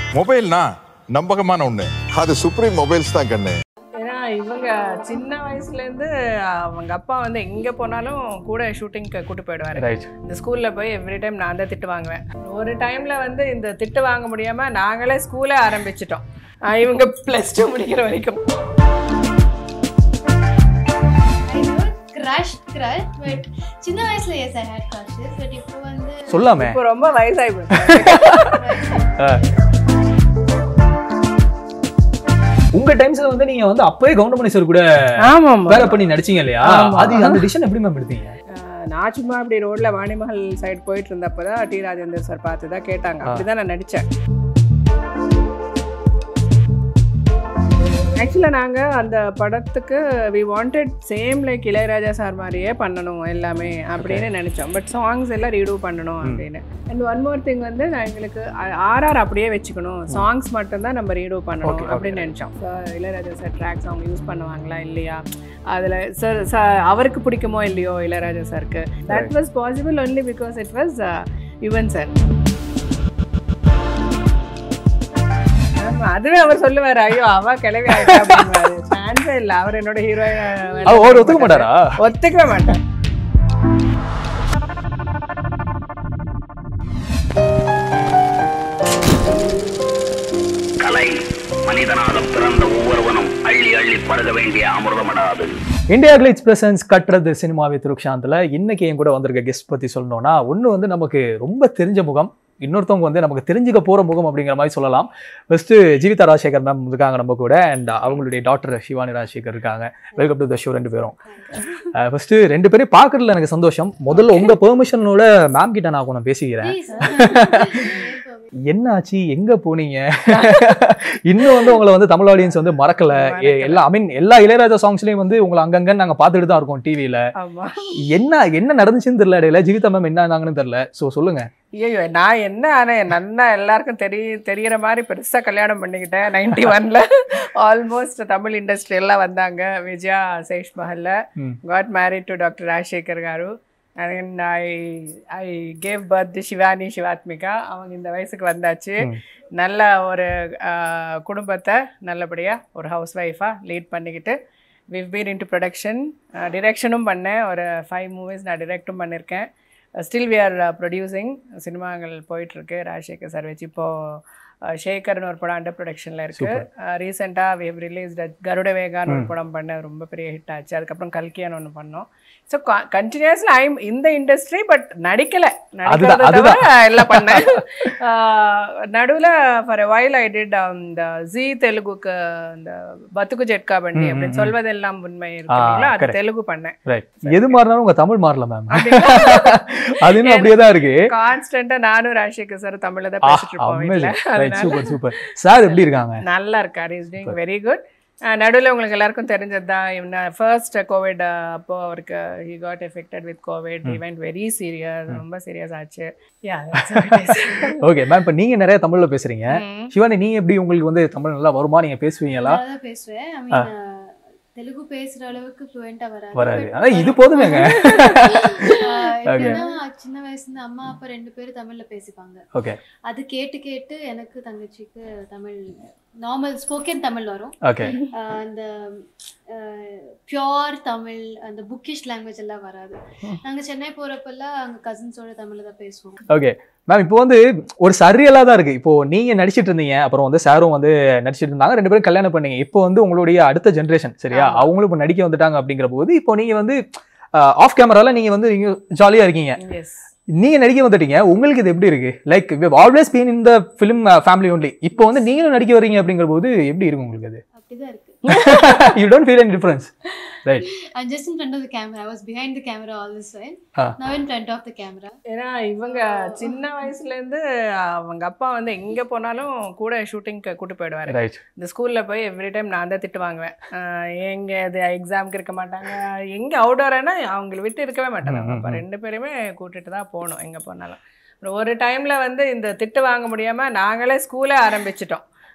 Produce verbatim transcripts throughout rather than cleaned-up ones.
மொபைல்னா நம்பகமான ஒண்ணு, அது சுப்ரீம் மொபைல்ஸ் தான் கண்ணு. ஏன்னா இவங்க சின்ன வயசுலேருந்து அவங்க அப்பா வந்து எங்கே போனாலும் கூட ஷூட்டிங்க்கு கூட்டு போயிடுவார். இந்த ஸ்கூலில் போய் எவ்ரி டைம் நான் தான் திட்டு வாங்குவேன். ஒரு டைமில் வந்து இந்த திட்டு வாங்க முடியாமல் நாங்களே ஸ்கூலே ஆரம்பிச்சிட்டோம். இவங்க ப்ளஸ் டூ முடிக்கிற வரைக்கும். Crush, crush, but சின்ன வயசுல yes I had crushes, but இப்போ வந்து சொல்லாமே இப்போ ரொம்ப வயசாகி போச்சு. உங்க டைம்ஸ்ல வந்து நீங்க வந்து அப்பவே கவுண்டமணி சார் கூட ஆமாம் வேற பண்ணி நடிச்சீங்க இல்லையா? அது அந்த டிசிஷன் எப்படி மேம் எடுத்தீங்க? நான் சும்மா அப்படி ரோட்ல வாணிமஹல் சைடு போயிட்டு இருந்தப்பதான் டி ராஜேந்தர் சார் பார்த்து தான் கேட்டாங்க. அப்படிதான் நான் நடித்தேன். ஆக்சுவலாக நாங்கள் அந்த படத்துக்கு we wanted same like Ilaiyaraaja sir மாதிரியே பண்ணணும் எல்லாமே அப்படின்னு நினச்சோம். பட் சாங்ஸ் எல்லாம் ரீடூ பண்ணணும் அப்படின்னு. அண்ட் ஒன் மோர் திங் வந்து நான் எங்களுக்கு ஆர்ஆர் அப்படியே வச்சுக்கணும், சாங்ஸ் மட்டும்தான் நம்ம ரீடூ பண்ணணும் அப்படின்னு நினச்சோம். ஸோ இளையராஜா சார் ட்ராக்ஸ் அவங்க யூஸ் பண்ணுவாங்களா இல்லையா, அதில் சார் சார் அவருக்கு பிடிக்குமோ இல்லையோ இளையராஜா சாருக்கு. That was possible only because it was Yuvan sir. அதுவே அவர் சொல்லுவாரு, ஐயோ அவ கிளவி ஆயிட்டா. சான்ஸே இல்லை, அவர் என்னோட ஹீரோயின் ஒத்துக்க மாட்டாரா? ஒத்துக்கவே மாட்டார். கலை மனிதனாக பிறந்த ஒவ்வொருவனும் அள்ளி அள்ளி பருக வேண்டிய அமிர்தமடாது. இந்தியா கிளிட்ஸ் பிரசன்ஸ் கட்டுறது சினிமாவை திருக்ஷாந்தில் இன்னைக்கு என் கூட வந்திருக்க கெஸ்ட் பற்றி சொல்லணும்னா, ஒன்று வந்து நமக்கு ரொம்ப தெரிஞ்ச முகம், இன்னொருத்தவங்க வந்து நமக்கு தெரிஞ்சுக்க போகிற முகம் அப்படிங்கிற மாதிரி சொல்லலாம். ஃபர்ஸ்ட்டு ஜீவிதா ராஜசேகர் மேம் இருக்காங்க நம்ம கூட, அண்ட் அவங்களுடைய டாக்டர் சிவானி ராஜசேகர் இருக்காங்க. வெல்கம் டு த ஷோ ரெண்டு பேரும். ஃபர்ஸ்ட்டு ரெண்டு பேரும் பார்க்கறதுல எனக்கு சந்தோஷம். முதல்ல உங்கள் பெர்மிஷனோட மேம் கிட்ட நான் கொஞ்சம் பேசிக்கிறேன். என்ன ஆச்சு, எங்க போனீங்க? இன்னும் வந்து உங்களை வந்து தமிழ் ஆடியன்ஸ் வந்து மறக்கல. எல்லா ஐ மீன் எல்லா இளையராஜா சாங்ஸ்லயும் வந்து உங்களை அங்கங்க நாங்க பார்த்துட்டு தான் இருக்கோம் டிவியில. என்ன என்ன நடந்துச்சுன்னு தெரியல, இடையில ஜீவிதா மேம் என்ன ஆனாங்கன்னு தெரியல. ஸோ சொல்லுங்க. ஐயோ நான் என்ன ஆனால் நல்லா எல்லாருக்கும் தெரிய தெரியற மாதிரி பெருசாக கல்யாணம் பண்ணிக்கிட்டேன். நைன்டி ஒன்ல ஆல்மோஸ்ட் தமிழ் இண்டஸ்ட்ரி எல்லாம் வந்தாங்க. விஜயா சேஷ் மஹல்ல got married to doctor Rajasekhar garu. And I I gave birth Shivani Shivathmika. அவங்க இந்த வயசுக்கு வந்தாச்சு. நல்ல ஒரு குடும்பத்தை நல்லபடியாக ஒரு ஹவுஸ் ஒய்ஃபாக லீட் பண்ணிக்கிட்டு விவ் பீன் இன்டு ப்ரொடக்ஷன். டிரெக்ஷனும் பண்ணேன். ஒரு ஃபைவ் மூவிஸ் நான் டிரெக்டும் பண்ணியிருக்கேன். Still we are producing. சினிமாங்கள் போயிட்டுருக்கு ராஜசேகர் சார் வச்சு. இப்போது ஷேகர்னு ஒரு படம் அண்டர் ப்ரொடக்ஷனில் இருக்குது. ரீசெண்டாக வி ஹவ் ரிலீஸ்ட் கருட வேகான்னு ஒரு படம் பண்ணேன், ரொம்ப பெரிய ஹிட் ஆச்சு. அதுக்கப்புறம் கல்கியான்னு ஒன்று பண்ணோம். ஸோ கண்டினியூஸ்லி ஐ எம் இந்த இண்டஸ்ட்ரி, பட் நடிக்கலை, நடிக்கிறத எல்லாம் பண்ணேன். நடுவில் for a while I did இந்த ஜி தெலுங்குக்கு இந்த பத்துக்கு ஜெட்கா பண்ணி அப்படின்னு சொல்வதெல்லாம் உண்மை இருக்குங்களா, அது தெலுங்கு பண்ணேன். எது மாறினாலும் உங்க தமிழ் மாறல மேம். அது அப்படியே தான் இருக்கு. கான்ஸ்டன்டா நானும் ராஜசேகர் சார் தமிழ்ல தான் பேசிட்டு இருப்போம். Super super. சார் எப்படி இருக்காங்க? நல்லா இருக்காரு. Is doing very good. நடுவில் உங்களுக்கு எல்லாருக்கும் தெரிஞ்சது தான், ஃபர்ஸ்ட் கோவிட் அப்போ அவருக்கு he got affected with Covid. He went very serious, ரொம்ப சீரியஸ் ஆச்சு. ஓகே மேம், இப்போ நீங்க நிறைய தமிழ்ல பேசுறீங்க. சிவானி நீங்க எப்படி, உங்களுக்கு வந்து தமிழ் நல்லா வருமா? நீங்க பேசுவீங்களா? பேசுவேன். ஐ மீன் தெலுங்கு பேசுற அளவுக்கு ஃப்ளூயண்டா வராது. வராது. அத இது போதுமேங்க. சின்ன வயசுல அம்மா அப்பா ரெண்டு பேரும் தமிழ்ல பேசிப்பாங்க. ஓகே. அது கேட்டு கேட்டு எனக்கு தங்கச்சிக்கு தமிழ் நார்மல் ஸ்போக்கன் தமிழ் வரும். ஓகே. அந்த பியூர் தமிழ், அந்த புக்கிஷ் லாங்குவேஜ் எல்லாம் வராது. நாங்க சென்னை போறப்பெல்லாம் அங்க கசின்ஸோட தமிழ்ல தான் பேசுவோம். ஓகே மேம், இப்போ வந்து ஒரு சரியலா தான் இருக்கு. இப்போ நீங்க நடிச்சிட்டு இருந்தீங்க, அப்புறம் வந்து சாரும் வந்து நடிச்சிட்டு இருந்தாங்க, ரெண்டு பேரும் கல்யாணம் பண்ணீங்க. இப்போ வந்து உங்களுடைய அடுத்த ஜென்ரேஷன் சரியா, அவங்களும் இப்போ நடிக்க வந்துட்டாங்க. அப்படிங்கிற போது இப்போ நீங்க வந்து ஆஃப் கேமரால நீங்க வந்து நீங்க ஜாலியா இருக்கீங்க, நீங்க நடிக்க வந்துட்டீங்க. உங்களுக்கு இது எப்படி இருக்கு? Like we have always been in the film family only. இப்போ வந்து நீங்களும் நடிக்க வரீங்க அப்படிங்கிற போது எப்படி இருக்கு உங்களுக்கு? அது அப்படிதான் இருக்கு. You don't feel any difference, right? I'm just in front of the camera. I was behind the camera all this time. Now in front of the camera. ஏன்னா இவங்க சின்ன வயசுல இருந்து அவங்க அப்பா வந்து எங்க போனாலும் கூட ஷூட்டிங்க்கு கூட்டு போயிடுவாரு. இந்த ஸ்கூல்ல போய் எவ்ரி டைம் நான் தான் திட்டு வாங்குவேன். எங்க அது எக்ஸாம்க்கு இருக்க மாட்டாங்க, எங்க அவுட்டோர்னா அவங்களை விட்டு இருக்கவே மாட்டாங்க. அப்ப ரெண்டு பேருமே கூட்டிட்டு தான் போகணும் எங்க போனாலும். ஒரு டைம்ல வந்து இந்த திட்டு வாங்க முடியாம நாங்களே ஸ்கூலே ஆரம்பிச்சிட்டோம்.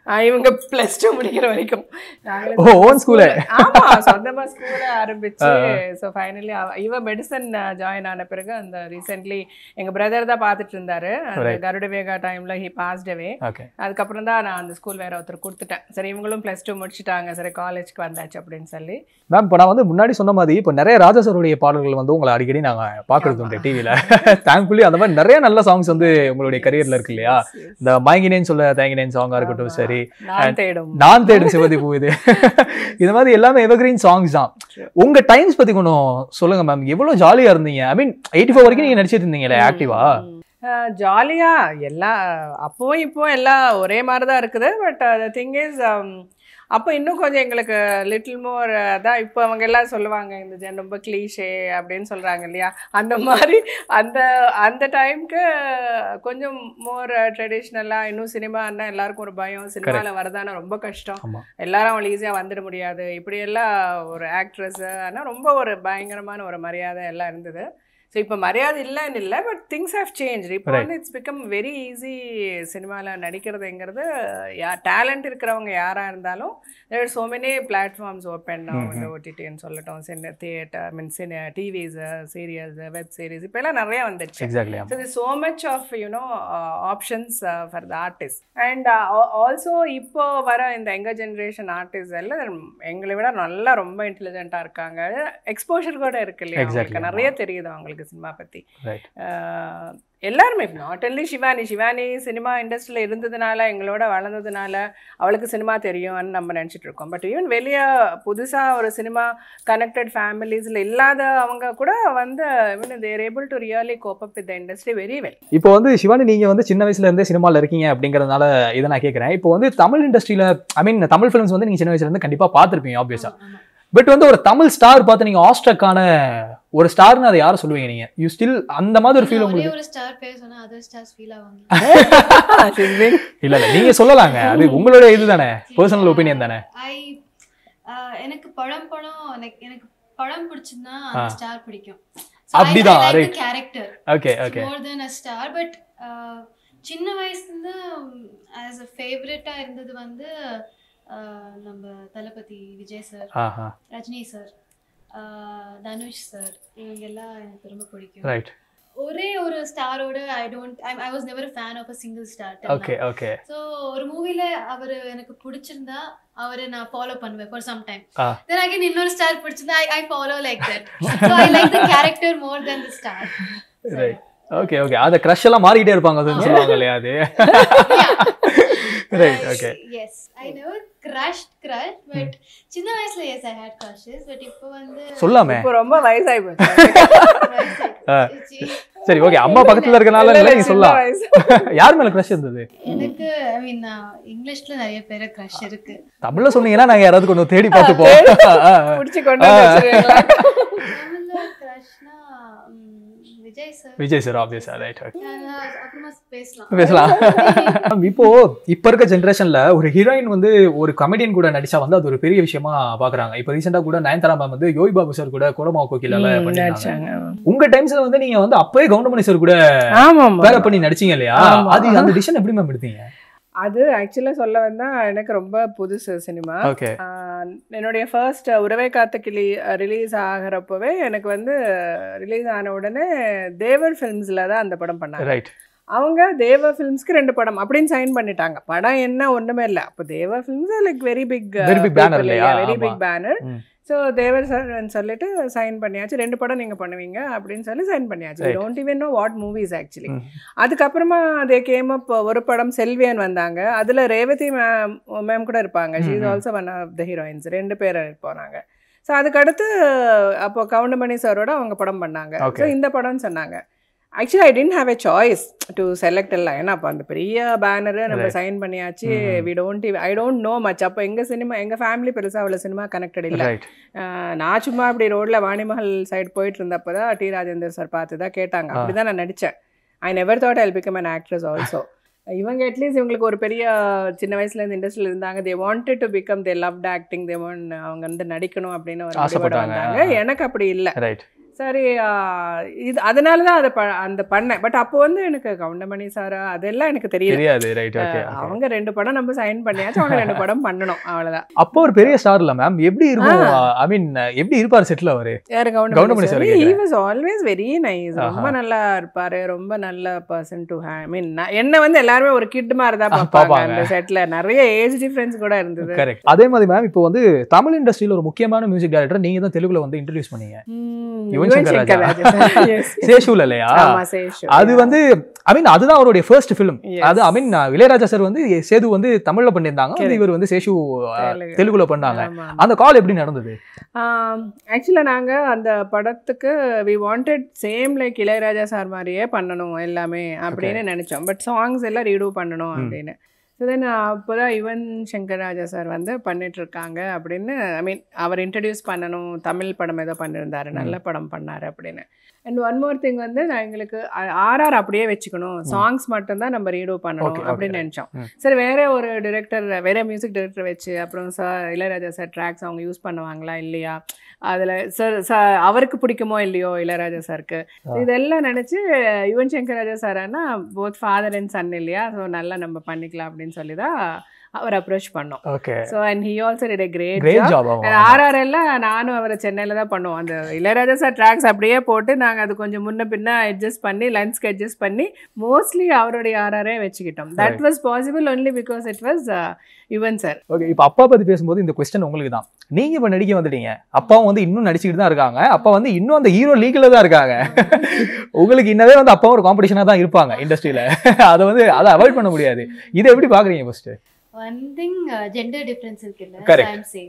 இவங்க பிளஸ் டூ முடிக்கிற வரைக்கும் ஓன் ஸ்கூல்ல ஆமா சொந்தமா ஸ்கூல ஆரம்பிச்சு ஸோ ஃபைனலி இவ மெடிசன் ஜாயின் ஆன பிறகு அந்த ரீசென்ட்லி எங்க பிரதர் தான் பார்த்துட்டு இருந்தாரு கருட வேகா டைம்ல ஹி பாஸ்ட் அவே. அதுக்கப்புறம் தான் நான் அந்த ஸ்கூல் வேற ஒருத்தர் கொடுத்துட்டேன். சரி இவங்களும் பிளஸ் டூ முடிச்சுட்டாங்க, சரி காலேஜ்க்கு வந்தாச்சு அப்படின்னு சொல்லி. மேம் இப்போ நான் வந்து முன்னாடி சொன்ன மாதிரி இப்போ நிறைய ராஜாசருடைய பாடல்கள் வந்து உங்களை அடிக்கடி நாங்கள் பார்க்கறது உண்டு டிவியில். தேங்க்ஃபுல்லி அந்த மாதிரி நிறைய நல்ல சாங்ஸ் வந்து உங்களுடைய கரியர்ல இருக்கு இல்லையா? இந்த மயங்கினேன்னு சொல்ல தேங்கினேன் சாங்கா இருக்கட்டும், சரி நான் தேடும் சிவதி பூ, இது இது மாதிரி எல்லாமே எவர்கிரீன் சாங்ஸ் தான். உங்க டைம்ஸ் பத்தி கொஞ்சம் சொல்லுங்க மேம். எவ்வளவு ஜாலியா இருந்தீங்க? ஐ மீன் எயிட்டி ஃபோர் வரைக்கும் நீங்க நடிச்சிட்டு இருந்தீங்களே ஆக்டிவா? ஜாலியா எல்லாம் அப்போவும் இப்போ எல்லாம் ஒரே மாதிரி தான் இருக்குது. பட் த திங் இஸ் அப்போ இன்னும் கொஞ்சம் எங்களுக்கு லிட்டில் மோர் அதான் இப்போ அவங்க எல்லாம் சொல்லுவாங்க இந்த ஜென் ரொம்ப கிளீஷே அப்படின்னு சொல்கிறாங்க இல்லையா, அந்த மாதிரி அந்த அந்த டைமுக்கு கொஞ்சம் மோர் ட்ரெடிஷ்னலாக இன்னும் சினிமான்னா எல்லாருக்கும் ஒரு பயம், சினிமாவில் வரதானா ரொம்ப கஷ்டம், எல்லாரும் அவங்களை ஈஸியாக வந்துட முடியாது, இப்படியெல்லாம் ஒரு ஆக்ட்ரஸ் ஆனால் ரொம்ப ஒரு பயங்கரமான ஒரு மரியாதை எல்லாம் இருந்தது. ஸோ இப்போ மரியாதை இல்லைன்னு இல்லை, பட் திங்ஸ் ஹேவ் சேஞ்ச். இப்போ வந்து இட்ஸ் பிகம் வெரி ஈஸி சினிமாவில் நடிக்கிறதுங்கிறது. யா டேலண்ட் இருக்கிறவங்க யாராக இருந்தாலும் there so many platforms open. இந்த ஓடிடின்னு சொல்லட்டும், சின்ன தியேட்டர், ஐ மீன் சின்ன டிவிஸ், சீரியல்ஸ், வெப் சீரிஸ் இப்போ எல்லாம் நிறைய வந்துடுச்சு. So the so much of you know options for the artist. And also இப்போ வர இந்த எங்க ஜென்ரேஷன் ஆர்டிஸ்ட் எல்லாம் எங்களை விட நல்லா ரொம்ப இன்டெலிஜென்ட்டாக இருக்காங்க. எக்ஸ்போஷர் கூட இருக்கு இல்லையா, அவங்களுக்கு நிறைய தெரியுது அவங்களுக்கு சினிமா பத்தி. எல்லாருமே not only Shivani Shivani cinema இண்டஸ்ட்ரியில் இருந்ததுனால எங்களோட வளர்ந்ததுனால அவளுக்கு சினிமா தெரியும்னு நம்ம நினச்சிட்டு இருக்கோம். பட் ஈவன் வெளியே புதுசாக ஒரு சினிமா கனெக்டட் ஃபேமிலிஸில் இல்லாத அவங்க கூட வந்து even they're able to really cope up with the industry very well. இப்போ வந்து சிவானி நீங்கள் வந்து சின்ன வயசுல இருந்தே சினிமாவில் இருக்கீங்க அப்படிங்கிறதுனால இதை நான் கேட்குறேன். இப்போ வந்து தமிழ் இண்டஸ்ட்ரியில் ஐ மீன் தமிழ் ஃபிலிம்ஸ் வந்து நீங்கள் சின்ன வயசுல இருந்து கண்டிப்பாக பார்த்துருப்பீங்க ஆப்வியஸாக. பட் வந்து ஒரு தமிழ் ஸ்டார் பார்த்து நீங்க ஆஸ்ட்ரக்கான ஒரு ஸ்டார்னு அதை யாரை சொல்லுவீங்க நீங்க? யூ ஸ்டில் அந்த மாதிரி ஒரு ஃபீல் உங்களுக்கு? ஒரு ஸ்டார் பேர் சொன்னா அதர் ஸ்டார்ஸ் ஃபீல் ஆவாங்க. இல்ல இல்ல நீங்க சொல்லலாங்க, அது உங்களுடைய இதுதானே, பர்சனல் ஒபினியன் தானே. ஐ எனக்கு படம் படம் எனக்கு படம் பிடிச்சதுன்னா அந்த ஸ்டார் பிடிக்கும். அப்படிதான் right character. Okay okay. More than a star. But சின்ன வயசுல இருந்து as a ஃபேவரட்டா இருந்தது வந்து நம்ம Thalapathy Vijay sir, Rajini sir, Dhanush sir, இவங்க எல்லாம் எனக்கு ரொம்ப பிடிக்கும். ரைட். ஒரே ஒரு ஸ்டாரோட I don't I was never a fan of a single star. Okay okay. So ஒரு மூவில அவர் எனக்கு பிடிச்சிருந்தா அவரை நான் ஃபாலோ பண்ணுவேன் for some time. then again இன்னொரு ஸ்டார் பிடிச்சிருந்தா I I follow like that. so I like the character more than the star. Right. Okay okay. அத கிரஷ் எல்லாம் மாறிட்டே இருப்பாங்க அதுன்னு சொல்லுவாங்க இல்லையா அது? Right, okay. Yes, I never crushed crush, but சின்ன வயசுல yes I had crushes, but இப்போ வந்து சொல்லாமே இப்போ ரொம்ப வயசாயி போச்சு. சரி ஓகே, அம்மா பக்கத்துல இருக்கனால இல்ல நீங்க சொல்லலாம். யார் மேல கிரஷ் இருந்தது? எனக்கு ஐ மீன் இங்கிலீஷ்ல நிறைய பேர் கிரஷ் இருக்கு. தமிழ்ல சொன்னீங்கன்னா நாங்க யாராவது கொஞ்சம் தேடி பார்த்துப்போம். புடிச்சு கொண்டு வந்துருவீங்களா? தமிழ்ல கிரஷ்னா விஜய் சார். விஜய் சார் ஆப்வியஸா ரைட். அப்புறமா பேசலாம் பேசலாம். இப்போ இப்ப இருக்க ஜெனரேஷன்ல ஒரு ஹீரோயின் வந்து ஒரு கமெடியன் கூட நடிச்சா வந்து அது ஒரு பெரிய விஷயமா பாக்குறாங்க. இப்போ ரீசெண்டா கூட நயன்தாரா மேம் வந்து யோகி பாபு சார் கூட கோலமா கோகிலால பண்ணிருக்காங்க. உங்க டைம்ஸ்ல வந்து நீங்க வந்து அப்பவே கவுண்டமணி சார் கூட வேற பண்ணி நடிச்சீங்க இல்லையா? அது அந்த டிசிஷன் எப்படி மேம் எடுத்தீங்க? அது ஆக்சுவலாக சொல்ல வந்தால் எனக்கு ரொம்ப புதுசு சினிமா. என்னுடைய ஃபர்ஸ்ட் உறவை காத்த கிளி ரிலீஸ் ஆகிறப்பவே எனக்கு வந்து ரிலீஸ் ஆன உடனே தேவர் ஃபிலிம்ஸில் தான் அந்த படம் பண்ணாங்க. ரைட். அவங்க தேவ ஃபிலிம்ஸ்க்கு ரெண்டு படம் அப்படின்னு சைன் பண்ணிட்டாங்க. படம் என்ன ஒன்றுமே இல்லை. அப்போ Deva films like very big very big banner. So Devar சார்ன்னு சொல்லிட்டு சைன் பண்ணியாச்சு, ரெண்டு படம் நீங்கள் பண்ணுவீங்க அப்படின்னு சொல்லி சைன் பண்ணியாச்சு. Don't even know what movies actually. அதுக்கப்புறமா அதே கேம் அப் ஒரு படம் செல்வியன் வந்தாங்க. அதில் ரேவதி மேம் மேம் கூட இருப்பாங்க. She is also one of the heroines. ரெண்டு பேர் போனாங்க. ஸோ அதுக்கடுத்து அப்போ கவுண்டமணி சாரோட அவங்க படம் பண்ணாங்க. ஸோ இந்த படம்னு சொன்னாங்க. Actually I didn't have a choice to select எல்லாம். ஏன்னா அப்போ அந்த பெரிய பேனரு நம்ம சைன் பண்ணியாச்சு. We don't I don't know much. அப்போ எங்கள் சினிமா எங்கள் ஃபேமிலி பெருசாக அவ்வளோ சினிமா கனெக்டட் இல்லை. நான் சும்மா அப்படி ரோட்டில் வாணிமஹல் சைடு போயிட்டு இருந்தப்போ தான் டி ராஜேந்தர் சார் பார்த்து தான் கேட்டாங்க. அப்படி தான் நான் நடித்தேன். I never thought I will become an actress also. இவங்க அட்லீஸ்ட் இவங்களுக்கு ஒரு பெரிய சின்ன வயசுலேருந்து இண்டஸ்ட்ரியில் இருந்தாங்க. They wanted to become they loved acting. They want அவங்க வந்து நடிக்கணும் அப்படின்னு ஒரு முடிவோட வந்தாங்க. எனக்கு அப்படி இல்லை. சரி ஆஹ் இது அதனால தான் அதை ப அந்த பண்ணேன். பட் அப்போ வந்து எனக்கு கவுண்டமணி சாரா அதெல்லாம் எனக்கு தெரியல. தெரியாது. ரைட். ஓகே. அவங்க ரெண்டு படம் நம்ம சைன் பண்ணியாச்சு, அவங்க ரெண்டு படம் பண்ணணும், அவ்வளவுதான். அப்போ ஒரு பெரிய ஸ்டார் இல்ல மேம், எப்படி இருக்கும்? ஐ மீன் எப்படி இருப்பாரு செட்ல அவரு? யாரு? Goundamani sir. He was always very nice. ரொம்ப நல்லா இருப்பாரு, ரொம்ப நல்ல பர்சன் டு ஐ மீன் என்ன வந்து எல்லாருமே ஒரு கிட் மாதிரி தான் பார்ப்பாங்க அந்த செட்ல. நிறைய ஏஜ் டிஃபரன்ஸ் கூட இருந்தது. கரெக்ட். அதே மாதிரி மேம் இப்போ வந்து தமிழ் இண்டஸ்ட்ரியில ஒரு முக்கியமான மியூசிக் டைரக்டர் நீங்க தான் தெலுங்குல வந்து இன்ட்ரோடியூஸ் பண்ணீங்க. சேஷுல இல்லையா? அது வந்து ஐ மீன் அதுதான் அவருடைய ஃபர்ஸ்ட் ஃபிலிம். அது ஐ மீன் இளையராஜா சார் வந்து சேது வந்து தமிழ்ல பண்ணிருந்தாங்க, இவர் வந்து சேஷு தெலுங்குல பண்ணாங்க. அந்த கால் எப்படி நடந்தது? ஆக்சுவலா நாங்க அந்த படத்துக்கு we wanted same like Ilaiyaraaja sir மாதிரியே பண்ணணும் எல்லாமே அப்படின்னு நினைச்சோம். பட் சாங்ஸ் எல்லாம் ரீடூ பண்ணணும் அப்படின்னு. ஸோ தென் அப்போதான் யுவன் சங்கர் ராஜா சார் வந்து பண்ணிட்டுருக்காங்க அப்படின்னு ஐ மீன் அவர் இன்ட்ரடியூஸ் பண்ணணும், தமிழ் படம் ஏதோ பண்ணியிருந்தாரு, நல்ல படம் பண்ணார் அப்படின்னு. அண்ட் ஒன் மோர் திங் வந்து நான் எங்களுக்கு ஆர்ஆர் அப்படியே வச்சுக்கணும், சாங்ஸ் மட்டும்தான் நம்ம ரீடோ பண்ணணும் அப்படின்னு நினச்சோம். சரி வேற ஒரு டிரெக்டர், வேற மியூசிக் டைரக்டர் வச்சு அப்புறம் சார் இளையராஜா சார் ட்ராக்ஸ் அவங்க யூஸ் பண்ணுவாங்களா இல்லையா, அதில் சார் சார் அவருக்கு பிடிக்குமோ இல்லையோ இளையராஜா சாருக்கு, இதெல்லாம் நினச்சி யுவன் சங்கர் ராஜா சாரானா போத் ஃபாதர் அண்ட் சன் இல்லையா, ஸோ நல்லா நம்ம பண்ணிக்கலாம் அப்படின்னு சொல்லி தான் அவர் அப்ரோச் பண்ணோம். Okay. So and he also did a great job. RR எல்லாம் நானும் அவரை சென்னையில் தான் பண்ணுவோம். அந்த இளையராஜா சார் ட்ராக்ஸ் அப்படியே போட்டு நாங்கள் அது கொஞ்சம் முன்ன பின்ன அட்ஜஸ்ட் பண்ணி லன்ஸ்க்கு அட்ஜஸ்ட் பண்ணி மோஸ்ட்லி அவருடைய ஆர்ஆரே வச்சுக்கிட்டோம். That was possible only because it was Yuvan sir. Okay. இப்போ அப்பா பற்றி பேசும்போது இந்த கொஸ்டின் உங்களுக்கு தான். நீங்கள் இப்போ நடிக்க வந்துட்டீங்க, அப்பாவும் வந்து இன்னும் நடிச்சுக்கிட்டு தான் இருக்காங்க, அப்பா வந்து இன்னும் அந்த ஹீரோ லீக்கில் தான் இருக்காங்க. உங்களுக்கு இன்னவே வந்து அப்பா ஒரு காம்படிஷனாக தான் இருப்பாங்க இண்டஸ்ட்ரியில், அதை வந்து அதை அவாய்ட் பண்ண முடியாது. இதை எப்படி பார்க்குறீங்க? First one thing uh, gender difference irukilla, correct. I'm safe.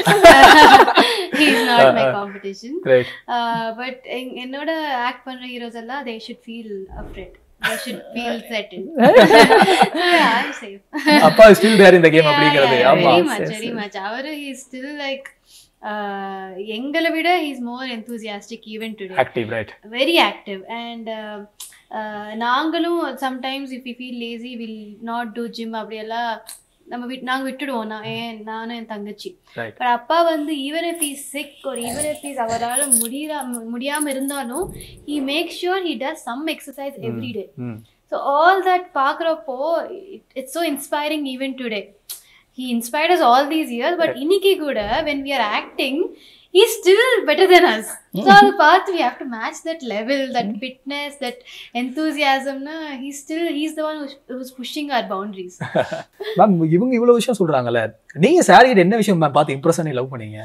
He is not my competition. Right. Uh, but ennoda act panra heroes alla they should feel afraid, they should feel threatened. Yeah, I'm safe. appa is still there in the game அப்படிங்கிறது. ஆமா, very much very much avaru he is still like uh engala vida he is more enthusiastic even today, active, right? Very active. And uh, uh naangalum sometimes if we feel lazy we'll not do gym அப்படியெல்லாம் நம்ம விட் நாங்கள் விட்டுடுவோம். நான் ஏன் நானும் என் தங்கச்சி. But அப்பா வந்து ஈவன் இஃப் ஹீஸ் சிக் ஒரு ஈவன் இஃப் ஹீஸ் அவரால் முடியா முடியாமல் இருந்தாலும் he make sure he does some exercise every day. So all that பார்க்குறப்போ it's so inspiring even today. He inspired us all these years, but இன்னைக்கு கூட when we are acting, he's still better than us. So on the path we have to match that level, that fitness, that enthusiasm. Na, he's still he's the one who's, who's pushing our boundaries. Ma'am இவங்க இவ்வளவு விஷயம் சொல்றாங்கல்ல, நீங்க sir கிட்ட என்ன விஷயம் ma'am பார்த்து Impress பண்ணி லவ் பண்ணீங்க?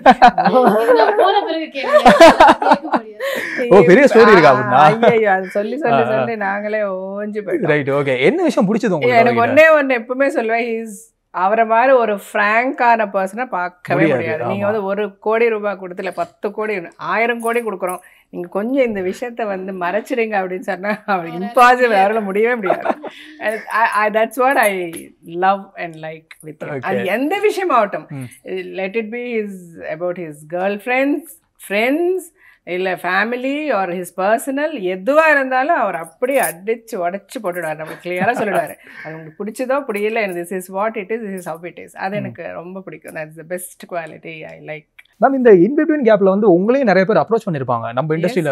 நான் போன பிறகு கேட்க முடியாது. ஓ பெரிய ஸ்டோரி இருக்கா அப்படினா? ஐயோ அது சொல்லி சொல்லி சொல்லி நாங்களே ஓஞ்சி போயிட்டோம். ரைட். ஓகே. என்ன விஷயம் பிடிச்சது உங்களுக்கு? எனக்கு ஒண்ணே ஒண்ணு எப்பவுமே சொல்லுவேன், ஹீஸ் அவரை மாதிரி ஒரு ஃப்ராங்கான பர்சனை பார்க்கவே முடியாது. நீங்க வந்து ஒரு கோடி ரூபாய் கொடுத்துல பத்து கோடி ஆயிரம் கோடி கொடுக்குறோம், நீங்க கொஞ்சம் இந்த விஷயத்த வந்து மறைச்சிடுங்க அப்படின்னு சொன்னா அவர் இம்பாசிபிள், அவரால் முடியவே முடியாது. That's what I love and like with அது எந்த விஷயம் ஆகட்டும். Let it be is about his girl friends friends இல்லை ஃபேமிலி ஆர் ஹிஸ் பர்சனல், எதுவாக இருந்தாலும் அவர் அப்படியே அடிச்சு உடச்சி போட்டுடுவார். நம்ம கிளியராக சொல்லிடுவார், அது உங்களுக்கு பிடிச்சதோ பிடிக்கல, this is what it is, this is how it is. அது எனக்கு ரொம்ப பிடிக்கும். That's the best quality I like. Ma'am இந்த இன் பிட்வீன் கேப்ல வந்து உங்களையும் நிறைய பேர் அப்ரோச் பண்ணிருப்பாங்க நம்ம இண்டஸ்ட்ரியில.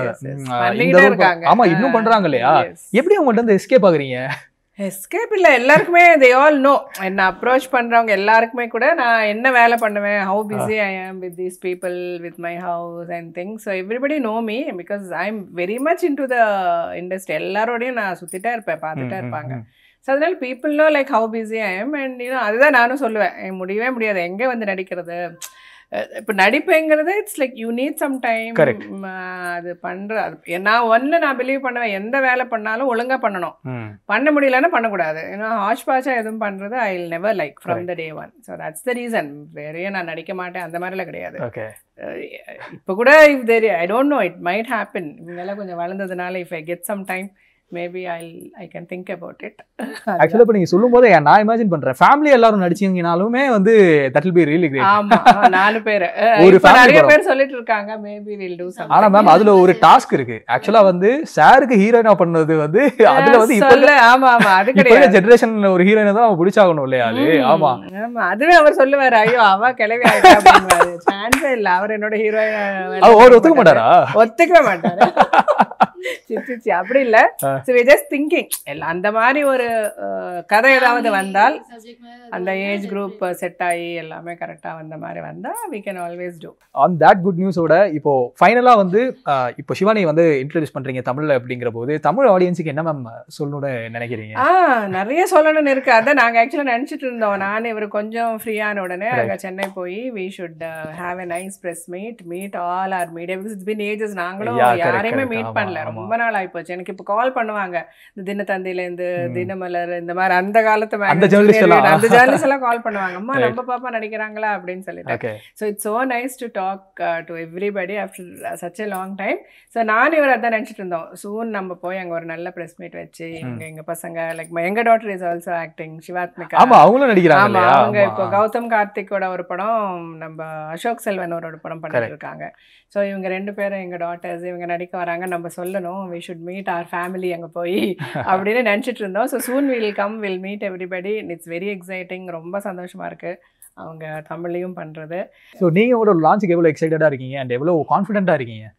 ஆமா இன்னும் பண்றாங்க இல்லையா? எப்படி உங்கள்ட்ட இருந்து எஸ்கேப் ஆகுறீங்க? எஸ்கேப் இல்லை, எல்லாருக்குமே தே ஆல் நோ. என்னை அப்ரோச் பண்ணுறவங்க எல்லாருக்குமே கூட நான் என்ன வேலை பண்ணுவேன், how busy I am with these people, with my house and things. So everybody know me because I am very much into the industry. எல்லாரோடையும் நான் சுற்றிட்டே இருப்பேன், பார்த்துட்டே இருப்பாங்க. ஸோ அதனால people know like how busy I am. And you know அதுதான் நானும் சொல்லுவேன், முடியவே முடியாது எங்கே வந்து நடிக்கிறது. இப்போ நடிப்புங்கிறது it's like you need some time. அது பண்ற நான் ஒன்று நான் பிலீவ் பண்ணுவேன், எந்த வேலை பண்ணாலும் ஒழுங்கா பண்ணணும், பண்ண முடியலன்னா பண்ணக்கூடாது. ஏன்னா ஹாஷ் பாஷா எதுவும் பண்றது I will never like from the day one. So that's the reason. வேறையே நான் நடிக்க மாட்டேன் அந்த மாதிரிலாம் கிடையாது. இப்போ கூட if there I don't know it might happen. இவங்கெல்லாம் கொஞ்சம் வளர்ந்ததுனால if I get some time maybe I I can think about it. ஆக்சுவலா இப்போ நீங்க சொல்லும் போது நான் இமேஜின் பண்றேன் ஃபேமிலி எல்லாரும் நடிச்சீங்கனாலுமே வந்து that will be really great. ஆமா நாலு பேர் ஒரு இப்ப நிறைய பேர் சொல்லிட்டு இருக்காங்க மேபி வில் டு சம்திங். ஆனா மேம் அதுல ஒரு டாஸ்க் இருக்கு. ஆக்சுவலா வந்து சாருக்கு ஹீரோயினா பண்ணது வந்து அதுல வந்து இப்ப சொல்ல ஆமா ஆமா அது இப்ப கிடையாது. ஜெனரேஷன் ஒரு ஹீரோயினா தான் நம்ம பிடிச்சாகணும் இல்லையா அது. ஆமா ஆமா அதுவே அவர் சொல்லுவாரு ஐயோ அவ கிளவி ஆயிட்டா அப்படின்னுவாரு. சான்ஸே இல்ல அவர் என்னோட ஹீரோயின் அவர் ஒத்துக்க மாட்டாரா? ஒத்துக்க மாட்டாரு. சிச்சி அப்படி இல்ல. So we just thinking அந்த மாதிரி ஒரு கதை ஏதாவது வந்தால் அந்த ஏஜ் குரூப் செட் ஆகி எல்லாமே கரெக்டா வந்த மாதிரி வந்தா we can always do. On that good news ஓட இப்போ ஃபைனலா வந்து இப்போ சிவானி வந்து இன்ட்ரோடியூஸ் பண்றீங்க தமிழ்ல அப்படிங்கிற போது தமிழ் ஆடியன்ஸுக்கு என்ன மேம் சொல்லணும்னு நினைக்கிறீங்க? ஆ நிறைய சொல்லணும்னு இருக்கு. அதான் நாங்க ஆக்சுவலா நினைச்சிட்டு இருந்தோம். நான் இவர் கொஞ்சம் ஃப்ரீயான உடனே அங்க சென்னை போய் we should uh, have a nice press meet meet all our media because it's been ages. நாங்களும் யாரையுமே மீட் பண்ணல ரொம்ப நாள் ஆயிப்போச்சு. எனக்கு இப்போ கால் பண்ணுவாங்க இந்த தினத்தந்தில இருந்து தினமலர் இந்த மாதிரி அந்த காலத்து அந்த ஜேர்னலிஸ்ட் எல்லாம் கால் பண்ணுவாங்க அம்மா நம்ம பாப்பா நடிக்கிறாங்களா அப்படின்னு சொல்லிட்டு. So it's so nice to talk to everybody after such a long time. So நான் இவர் அதான் நினச்சிட்டு இருந்தோம் சூன் நம்ம போய் அங்கே ஒரு நல்ல ப்ரெஸ் மீட் வச்சு எங்க எங்க பசங்க லைக் எங்க daughter is also acting Shivathmika. ஆமா அவங்களும் நடிக்கிறாங்க. ஆமா அவங்க இப்போ கௌதம் கார்த்திக்கோட ஒரு படம் நம்ம அசோக் செல்வன் ஒரு படம் பண்ணிட்டு இருக்காங்க. ஸோ இவங்க ரெண்டு பேரும் எங்கள் டாட்டர்ஸ் இவங்க நடிக்க வராங்க நம்ம சொல்லணும் we should meet our family அங்கே போய் அப்படின்னு நினச்சிட்டு இருந்தோம். So soon will come will meet everybody. It's very exciting ரொம்ப சந்தோஷமாக இருக்குது அவங்க தமிழ்லையும் பண்ணுறது. ஸோ நீங்கள் ஒரு லான்ச்சுக்கு எவ்வளோ எக்ஸைட்டடாக இருக்கீங்க அண்ட் எவ்வளோ கான்ஃபிடென்ட்டாக இருக்கீங்க?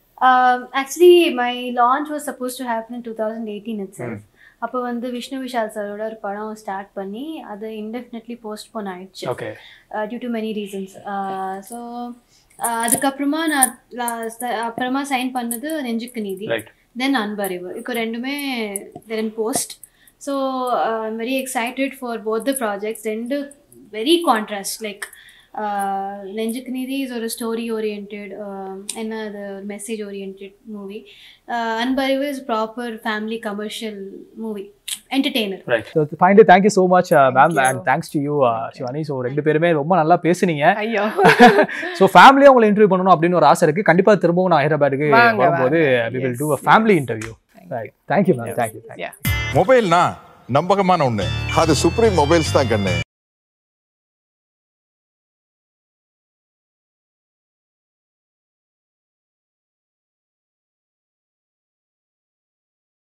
Actually my launch was suppose to happen in two thousand eighteen itself. அப்போ வந்து விஷ்ணு விஷால் சாரோட ஒரு படம் ஸ்டார்ட் பண்ணி அது இன்டெஃபினெட்லி போஸ்ட்போன் ஆயிடுச்சு due to many reasons. So அதுக்கப்புறமா நான் அப்புறமா சைன் பண்ணது நெஞ்சுக்கு நீதி தென் அன்பறிவு இப்போ ரெண்டுமே then post. So I'm very excited for both the projects. ரெண்டு very contrast like Nenjukku Needhi is ஒரு ஸ்டோரி ஓரியன்டட் என்ன அது ஒரு message oriented movie. Anbarivu is proper family commercial movie entertainer. Right. So finally thank you so much uh, ma'am and thanks to you uh, Shivani. So ரெண்டு பேருமே ரொம்ப நல்லா பேசுனீங்க. ஐயோ so ஃபேமிலியா உங்களை இன்டர்வியூ பண்ணனும் அப்படின ஒரு ஆசை இருக்கு. கண்டிப்பா திரும்பவும் நான் ஹைதராபாத்துக்கு வரும்போது we will do a family interview. Right. Thank you ma'am. Thank you. மொபைல்னா நம்பகமான ஒண்ணு. அது சுப்ரீம் மொபைல்ஸ் தான் கண்ணு.